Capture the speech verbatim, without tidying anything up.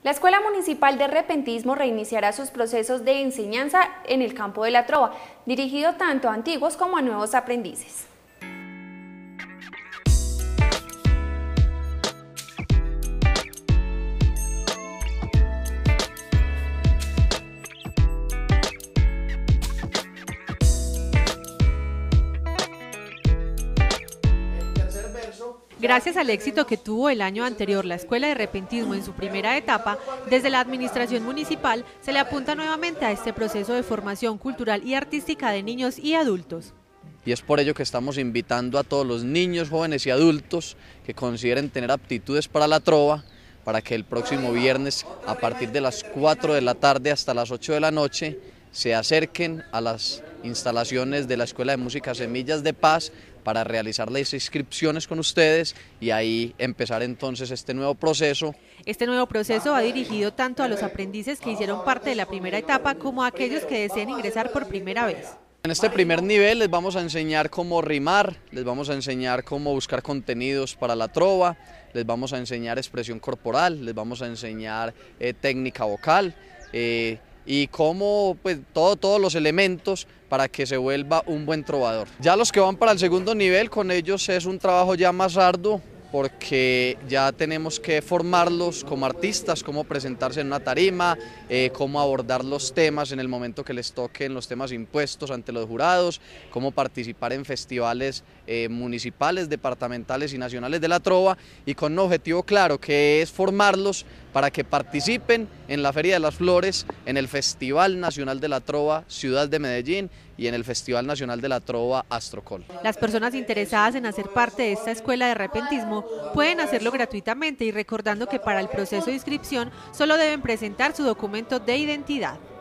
La Escuela Municipal de Repentismo reiniciará sus procesos de enseñanza en el campo de la trova, dirigido tanto a antiguos como a nuevos aprendices. Gracias al éxito que tuvo el año anterior la Escuela de Repentismo en su primera etapa, desde la administración municipal se le apunta nuevamente a este proceso de formación cultural y artística de niños y adultos. Y es por ello que estamos invitando a todos los niños, jóvenes y adultos que consideren tener aptitudes para la trova, para que el próximo viernes a partir de las cuatro de la tarde hasta las ocho de la noche se acerquen a las instalaciones de la Escuela de Música Semillas de Paz para realizar las inscripciones con ustedes y ahí empezar entonces este nuevo proceso. Este nuevo proceso va dirigido tanto a los aprendices que hicieron parte de la primera etapa como a aquellos que deseen ingresar por primera vez. En este primer nivel les vamos a enseñar cómo rimar, les vamos a enseñar cómo buscar contenidos para la trova, les vamos a enseñar expresión corporal, les vamos a enseñar eh, técnica vocal, eh, y cómo, pues, todo, todos los elementos para que se vuelva un buen trovador. Ya los que van para el segundo nivel, con ellos es un trabajo ya más arduo, porque ya tenemos que formarlos como artistas, cómo presentarse en una tarima, eh, cómo abordar los temas en el momento que les toquen los temas impuestos ante los jurados, cómo participar en festivales eh, municipales, departamentales y nacionales de la trova, y con un objetivo claro, que es formarlos para que participen en la Feria de las Flores, en el Festival Nacional de la Trova Ciudad de Medellín y en el Festival Nacional de la Trova Astrocol. Las personas interesadas en hacer parte de esta escuela de repentismo pueden hacerlo gratuitamente y recordando que para el proceso de inscripción solo deben presentar su documento de identidad.